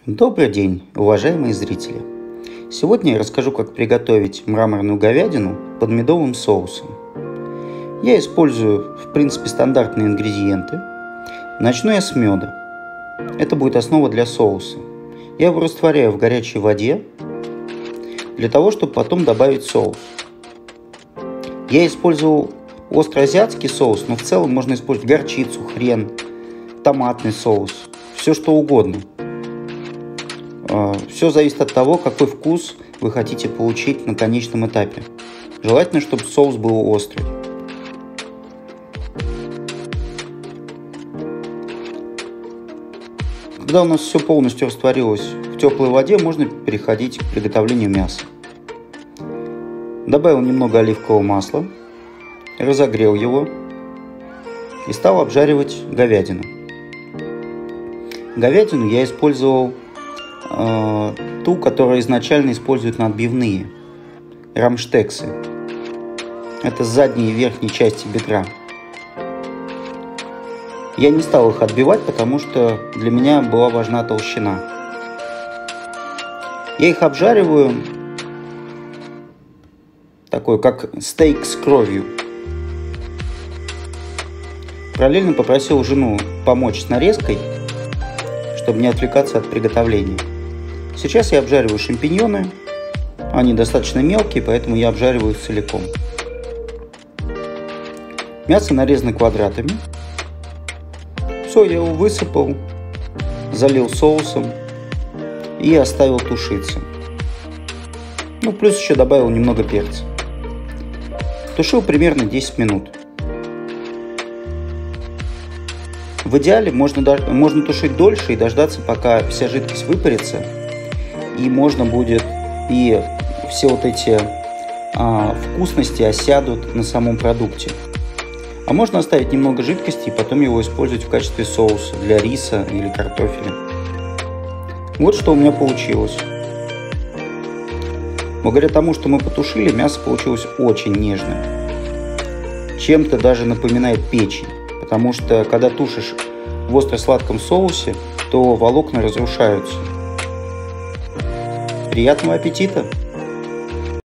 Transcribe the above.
Добрый день, уважаемые зрители! Сегодня я расскажу, как приготовить мраморную говядину под медовым соусом. Я использую, в принципе, стандартные ингредиенты. Начну я с меда. Это будет основа для соуса. Я его растворяю в горячей воде, для того, чтобы потом добавить соус. Я использовал остроазиатский соус, но в целом можно использовать горчицу, хрен, томатный соус, все что угодно. Все зависит от того, какой вкус вы хотите получить на конечном этапе. Желательно, чтобы соус был острый. Когда у нас все полностью растворилось в теплой воде, можно переходить к приготовлению мяса. Добавил немного оливкового масла, разогрел его и стал обжаривать говядину. Говядину я использовал ту, которую изначально используют на отбивные, рамштексы. Это с задней и верхней части бедра. Я не стал их отбивать, потому что для меня была важна толщина. Я их обжариваю такой, как стейк с кровью. Параллельно попросил жену помочь с нарезкой, чтобы не отвлекаться от приготовления. Сейчас я обжариваю шампиньоны. Они достаточно мелкие, поэтому я обжариваю их целиком. Мясо нарезано квадратами. Все, я его высыпал, залил соусом и оставил тушиться. Плюс еще добавил немного перца. Тушил примерно 10 минут. В идеале можно тушить дольше и дождаться, пока вся жидкость выпарится. И можно будет, и все вот эти вкусности осядут на самом продукте. А можно оставить немного жидкости и потом его использовать в качестве соуса для риса или картофеля. Вот что у меня получилось. Благодаря тому, что мы потушили, мясо получилось очень нежным. Чем-то даже напоминает печень. Потому что, когда тушишь в остро-сладком соусе, то волокна разрушаются. Приятного аппетита!